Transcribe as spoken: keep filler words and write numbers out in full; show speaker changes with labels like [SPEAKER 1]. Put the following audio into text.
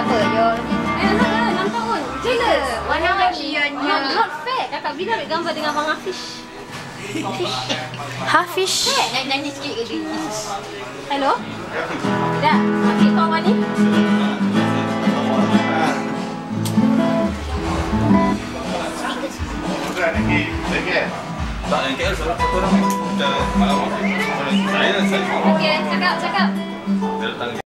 [SPEAKER 1] apa? Yo.
[SPEAKER 2] Eh, nak nampak pun.
[SPEAKER 1] Gila. Warna-warni.
[SPEAKER 2] Not, not fair. Kakak Bila ambil gambar dengan Abang Hafiz.
[SPEAKER 3] Hafiz.
[SPEAKER 1] Eh, nyanyi-nyanyi sikit ke dia?
[SPEAKER 2] Hello? Dah. Okey, kau mana?
[SPEAKER 4] Tak, yang K L salah satu orang. Dah malam. Saya saya.
[SPEAKER 2] Okey, cakap, cakap.
[SPEAKER 4] Dia datang